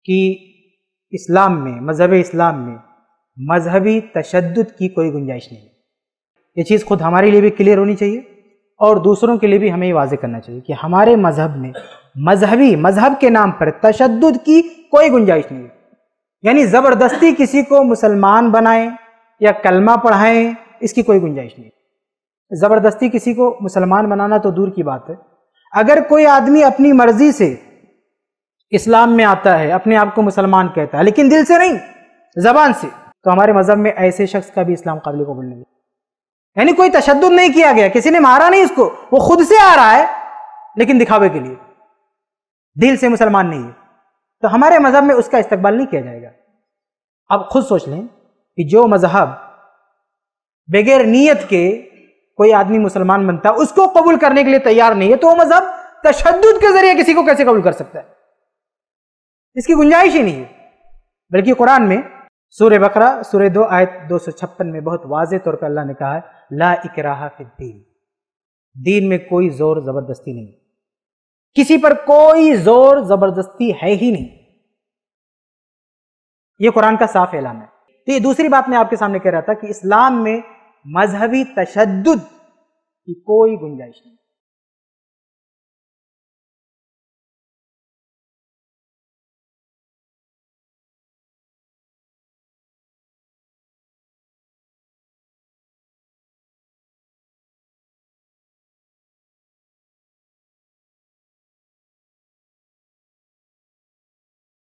کہ اسلام میں، مذہب اسلام میں مذہبی تشدد کی کوئی گنجائش نہیں ہے۔ یہ چیز خود ہمارے لیے بھی کلیئر ہونی چاہیے اور دوسروں کے لیے بھی ہمیں یہ واضح کرنا چاہیے کہ ہمارے مذہب میں مذہب کے نام پر تشدد کی کوئی گنجائش نہیں ہے، یعنی زبردستی کسی کو مسلمان بنائیں یا کلمہ پڑھائیں، اس کی کوئی گنجائش نہیں ہے۔ زبردستی کسی کو مسلمان بنانا تو دور کی بات ہے، اگر کوئی آدمی اپنی مرضی سے اسلام میں آتا ہے، اپنے آپ کو مسلمان کہتا ہے لیکن دل سے نہیں، زبان سے، تو ہمارے مذہب میں ایسے شخص کا بھی اسلام قابل قبول نہیں ہے۔ یعنی کوئی تشدد نہیں کیا گیا، کسی نے مارا نہیں اس کو، وہ خود سے آ رہا ہے لیکن دکھاوے کے لیے، دل سے مسلمان نہیں ہے، تو ہمارے مذہب میں اس کا استقبال نہیں کیا جائے گا۔ اب خود سوچ لیں کہ جو مذہب بغیر نیت کے کوئی آدمی مسلمان بنتا ہے، اس کو قبول کرنے کے لیے تیار نہیں ہے، تو وہ مذہب تشدد کے ذریعے کسی کو کیسے قبول کر سکتا ہے؟ اس کی گنجائش ہی نہیں ہے۔ بلکہ قرآن میں سورہ بقرہ سورہ 2 آیت 256 میں بہت واضح طور پر اللہ نے کہا ہے لا اکراہ فی الدین، دین میں کوئی زور زبردستی نہیں، کسی پر کوئی زور زبردستی ہے ہی نہیں، یہ قرآن کا صاف اعلان ہے۔ تو یہ دوسری بات میں آپ کے سامنے کہہ رہا تھا کہ اسلام میں مذہبی تشدد کی کوئی گنجائش نہیں۔